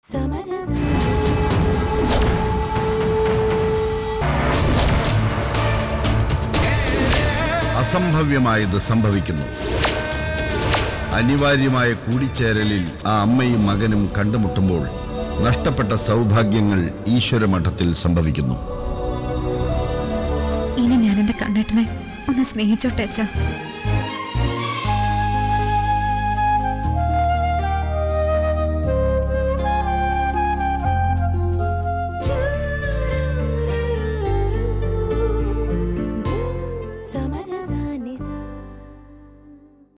അസംഭവ്യമായത് സംഭവിക്കുന്നു. അനിവാര്യമായ കൂടിച്ചേരലിൽ ആ അമ്മയും മകനും കണ്ടുമുട്ടുമ്പോൾ നഷ്ടപ്പെട്ട സൗഭാഗ്യങ്ങൾ ഈശ്വരമഠത്തിൽ സംഭവിക്കുന്നു. ഇനി ഞാൻ എന്റെ കണ്ണേട്ടനെ ഒന്ന് സ്നേഹിച്ചോട്ടെ അച്ഛാ.